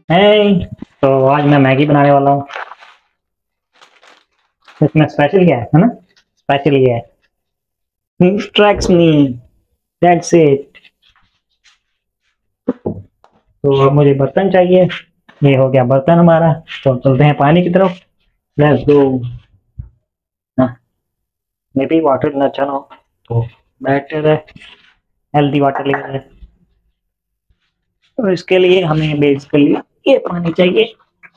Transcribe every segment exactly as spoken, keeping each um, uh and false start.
है। तो आज मैं मैगी बनाने वाला हूँ। इसमें स्पेशल क्या है है ना? स्पेशल ये है, ट्रैक्स मी, दैट्स इट। तो अब मुझे बर्तन चाहिए। ये हो गया बर्तन हमारा। तो चलते हैं पानी की तरफ। Let's go. Maybe water ना अच्छा ना हो तो बेटर है हेल्दी वाटर ले रहे हैं। तो इसके लिए हमें बेसिकली ये पानी चाहिए।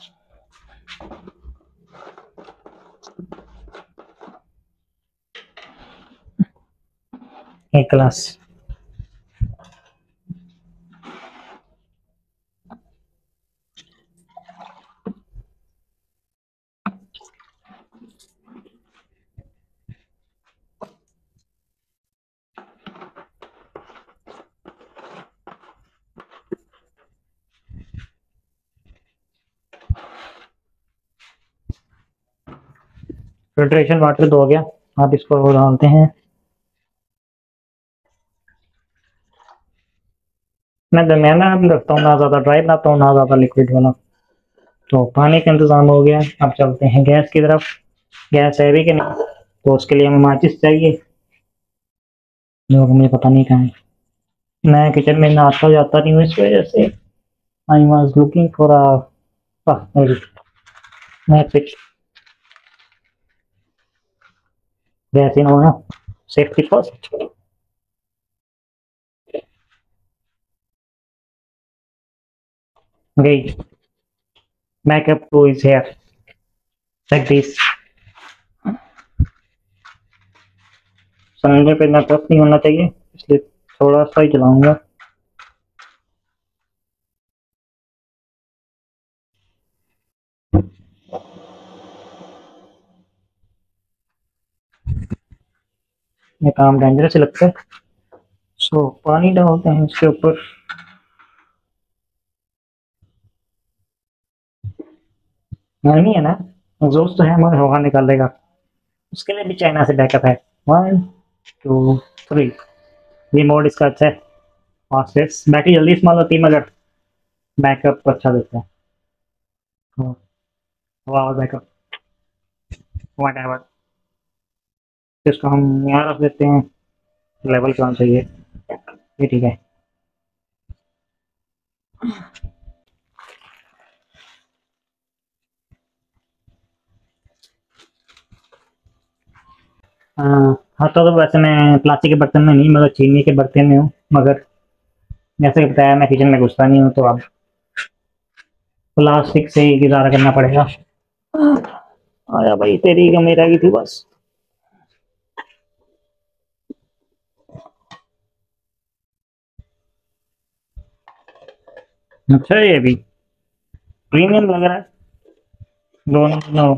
एक गिलास। फिल्ट्रेशन वाटर तो हो गया। आप इसको डालते हैं। मैं दरमियाना रखता हूँ, ना ज़्यादा ड्राई बनाता हूँ ना ज़्यादा लिक्विड वाला। तो पानी का इंतज़ाम हो गया। अब चलते हैं गैस की तरफ। गैस है भी कि नहीं, तो उसके लिए हमें माचिस चाहिए, जो हमें पता नहीं कहाँ है। मैं किचन में ना आता जाता नहीं हूँ, इस वजह से I was looking for a match. Gas इन होना, सेफ्टी फर्स्ट। गई। Backup two is here, like this. Cylinder पे इतना टफ नहीं होना चाहिए, इसलिए थोड़ा सा ही चलाऊंगा। ये काम डेंजरस लगता है। सो पानी डालते हैं इसके ऊपर। गर्मी है ना, एग्जॉस्ट तो है मगर हवा निकालेगा। उसके लिए भी चाइना से बैकअप है। One two three. ये मोड इसका अच्छा है। फास्टेस्ट बैटरी जल्दी इस्तेमाल होती है मगर बैकअप अच्छा देता है। हाँ, हवा और बैकअप वट एवर। इसको हम यहाँ रख देते हैं। लेवल कौन चाहिए, ये ठीक है। हाँ हाँ, तो, तो वैसे मैं प्लास्टिक के बर्तन में नहीं मगर चीनी के बर्तन में हूँ। मगर जैसे कि बताया, मैं किचन में घुसता नहीं हूँ, तो अब प्लास्टिक से ही गुजारा करना पड़ेगा। आया भाई, तेरी का मेरा की थी बस। अच्छा, ये भी प्रीमियम लग रहा है। दोनों दोनों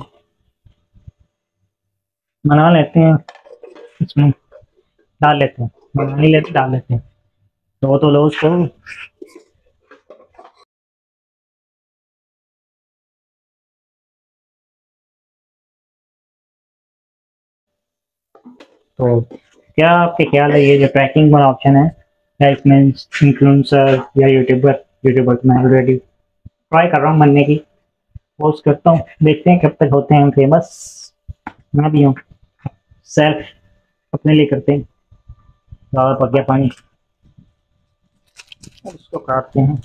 बना लेते हैं, इसमें डाल लेते हैं। बना नहीं लेते, डाल लेते हैं। तो तो लो उसको। तो क्या आपके ख्याल है, ये जो ट्रैकिंग वाला ऑप्शन है, क्या इसमें इन्फ्लुएंसर या यूट्यूबर यूट्यूबर तो मैं ऑलरेडी ट्राई कर रहा हूँ बनने की, पोस्ट करता हूँ, देखते हैं कब तक होते हैं हम फेमस। मैं भी हूँ, सेल्फ अपने लिए करते हैं। ज़्यादा पक गया पानी, उसको काटते हैं।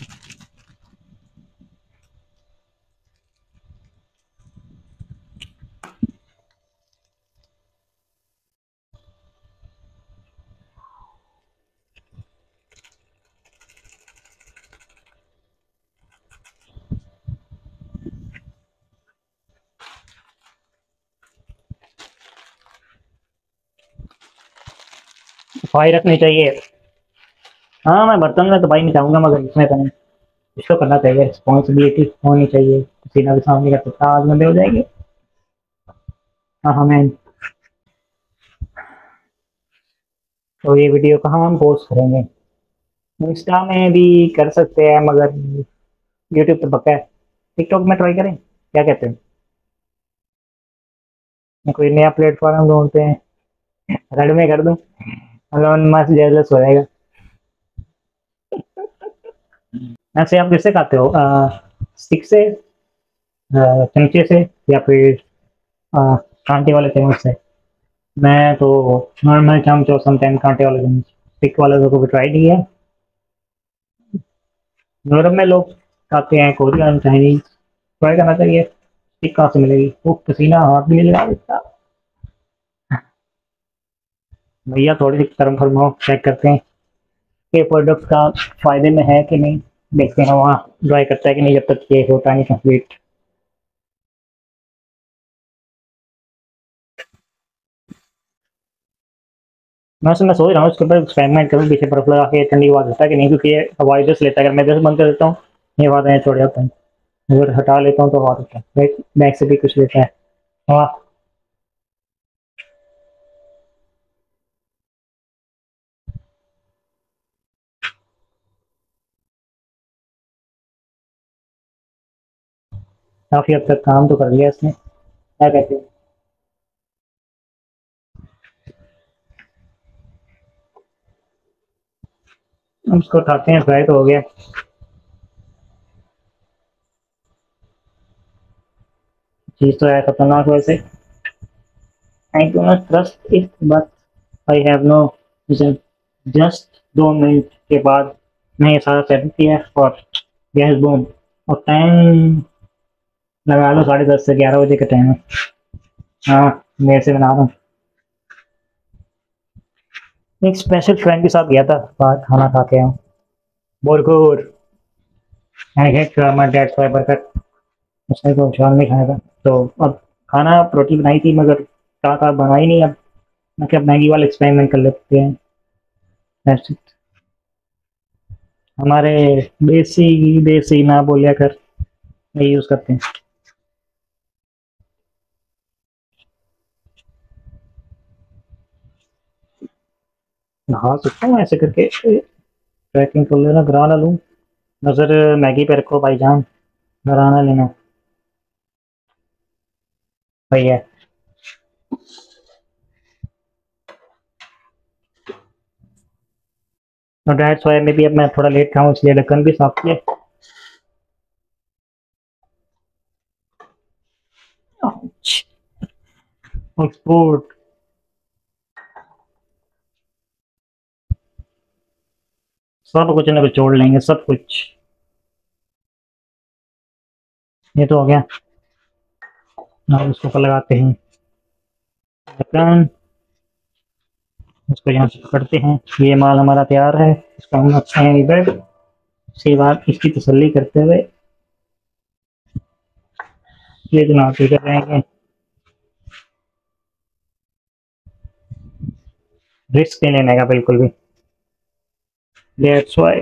सफाई रखनी चाहिए। हाँ, मैं बर्तन में तो भाई नहीं चाहूंगा, मगर इसमें तो नहीं। इसको करना चाहिए, रिस्पॉन्सिबिलिटी होनी चाहिए। किसी ना भी सामने का कुत्ता आज गंदे हो जाएंगे। हाँ हाँ मैं। तो ये वीडियो कहाँ हम पोस्ट करेंगे? इंस्टा में भी कर सकते हैं, मगर यूट्यूब पे पक्का है। टिकटॉक में ट्राई करें, क्या कहते हैं? मैं कोई नया प्लेटफॉर्म ढूंढते हैं। रेड में कर दूं, अलोन मस्त जेलस हो जाएगा। ऐसे आप किससे खाते हो? स्टिक से, अ, चमचे से, या फिर अ, कांटे वाले चम्मच से? मैं तो नॉर्मल चमच और समटाइम कांटे वाले चम्मच। स्टिक वाले तो कभी ट्राई नहीं है। यूरोप में लोग खाते हैं कोरियन, चाइनीज, ट्राई करना चाहिए। स्टिक कहाँ से मिलेगी? वो पसीना हाथ भी नहीं लगा सकता। भैया थोड़ी सी कर्म फरमाओ, चेक करते हैं कि प्रोडक्ट का फायदे में है कि नहीं। देखते हैं वहाँ ड्राई करता है कि नहीं, जब तक ये होता नहीं कंप्लीट। मैं मैं सोच रहा हूँ इसके ऊपर एक्सपेरिमेंट करूँ, पीछे बर्फ लगा के ठंडी हवा देता है कि नहीं, क्योंकि ये हवा इधर से लेता है। अगर मैं इधर से बंद कर देता हूँ, ये हवा तो यहाँ छोड़ जाता है। अगर हटा लेता हूँ तो हवा देता है। बैक बैक से भी कुछ लेता है हवा। काफी हद तक काम तो कर लिया इसने। क्या कहते हैं? हम इसको उठाते हैं, फ्राई तो हो गया। चीज तो है खतरनाक वैसे। I do not trust it, but I have no reason. Just दो मिनट के बाद मैं ये सारा सेट किया और गैस बूम। और टाइम लगा लो साढ़े दस से ग्यारह बजे का टाइम है। हाँ, मेरे से बना रहा हूँ। एक स्पेशल फ्रेंड के साथ गया था बाहर खाना खा के आया हूँ। बोरगोर। I hate my dad five burger. उसने तो शाम में खाया था। तो अब खाना रोटी बनाई थी, मगर कहा था बना ही नहीं। अब मैं क्या, मैगी वाला एक्सपेरिमेंट कर लेते हैं। That's it। हमारे देसी देसी ना बोलिया कर, यही यूज करते हैं। नहा सकता हूँ ऐसे करके। ट्रैकिंग कर लेना, गराना लूँ। नजर मैगी पे रखो भाईजान, गराना लेना। सही है। तो डेट्स वाई में भी अब मैं थोड़ा लेट खाऊं, इसलिए ढक्कन भी साफ किए। एक्सपोर्ट। सब कुछ ना कुछ जोड़ लेंगे, सब कुछ। ये तो हो गया। अब उसको ऊपर लगाते हैं ढक्कन। उसको यहाँ से पकड़ते हैं। ये माल हमारा तैयार है। इसको हम रखते हैं इधर। उसके बाद इसकी तसल्ली करते हुए ये जनाब इधर रहेंगे। रिस्क नहीं लेने का बिल्कुल भी। That's why.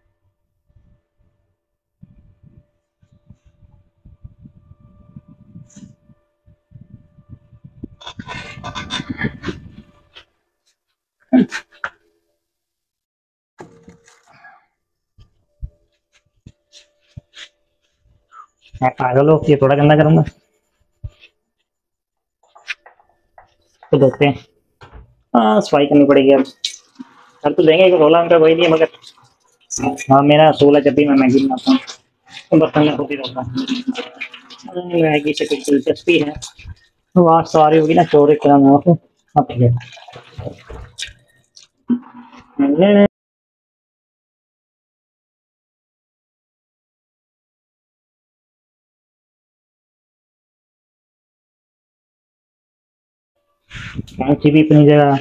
मैं पागल हो, ये थोड़ा गंदा करूंगा। तो देखते हैं। हाँ, सफाई करनी पड़ेगी अब। कर तो देंगे, रोला उनका कोई नहीं है, मगर हाँ, मेरा असूल है, जब भी मैं मैगी बनाता हूँ तो बर्तन में खुद ही रहता हूँ। मैगी से कुछ दिलचस्पी है तो आज सवारी होगी ना, चोरी कराना हो। हाँ, ठीक है। कैंची भी अपनी जगह।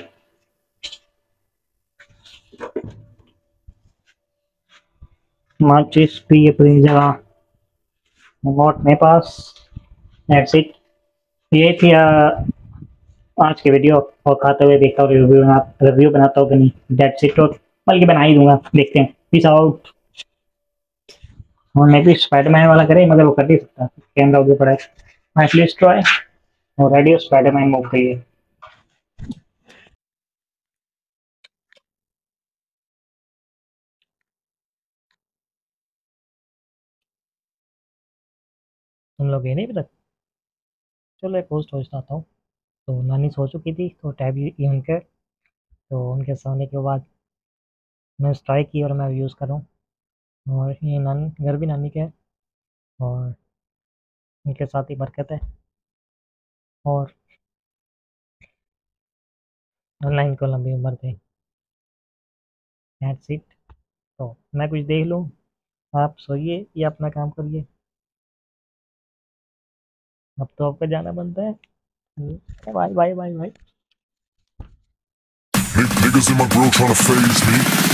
माचिस भी अपनी जगह। रिमोट मेरे पास। That's it. ये थी आ, आज की वीडियो। और खाते हुए देखता हूँ रिव्यू बना रिव्यू बनाता हूँ कि नहीं। That's it. और बल्कि बना ही दूंगा, देखते हैं। Peace out. और मैं भी स्पाइडरमैन वाला करे, मगर वो कर नहीं सकता, कैमरा उधर पड़ा है। At least try. और रेडियो स्पाइडरमैन मूव करिए। तुम लोग ये नहीं पता। चलो एक पोस्ट पहुँचता हूँ। तो नानी सो चुकी थी, तो टैब ये उनके, तो उनके सोने के बाद मैं स्ट्राइक की और मैं यूज़ कर रहा हूँ। और ये नानी घर भी नानी का है और इनके साथ ही बरकत है और अल्लाह इनको लंबी उम्र दे। That's it. तो मैं कुछ देख लूँ, आप सोइए या अपना काम करिए। अब तो आपको जाना बनता है। Bye bye bye bye. Niggas in my grill tryna phase me.